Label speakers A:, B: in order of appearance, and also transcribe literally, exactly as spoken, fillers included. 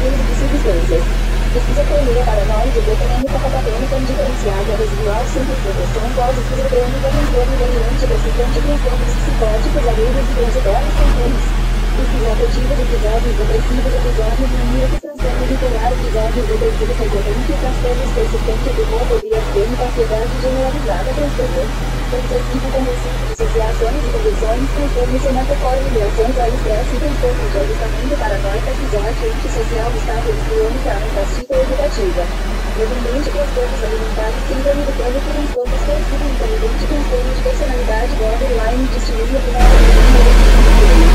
A: uso de substâncias. Esquizofrenia paranoide botânica catatônica indiferenciada residual sem proteção pós-esquizofrênica transtorno delirante persistente transtornos psicóticos agudos e transitórios confusos. Esquizoafetivos episódios depressivos episódios maníacos transtorno bipolar episódios depressivos recorrentes transtornos persistentes de homofobia crônica ansiedade generalizada transtorno obsessivo compulsivo dissociações e convulsões transtorno somatoforme reações ao estresse transtorno de ajustamento paranoica episódio antissocial estado de crônica anestástica educativa dependente transtornos alimentares síndrome do pânico transtorno expressivo intermitente transtorno de personalidade borderline distúrbio bipolar